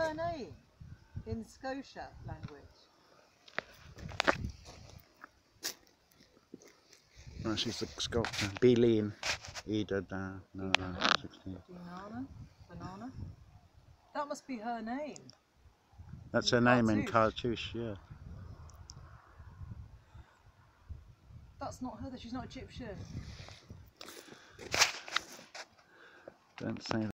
her name in Scotia language? No, she's the sculptor. Beeline. Ida da. No, 16. Banana? That must be her name. That's her name in Cartouche, yeah. That's not her, she's not Egyptian. Don't say that.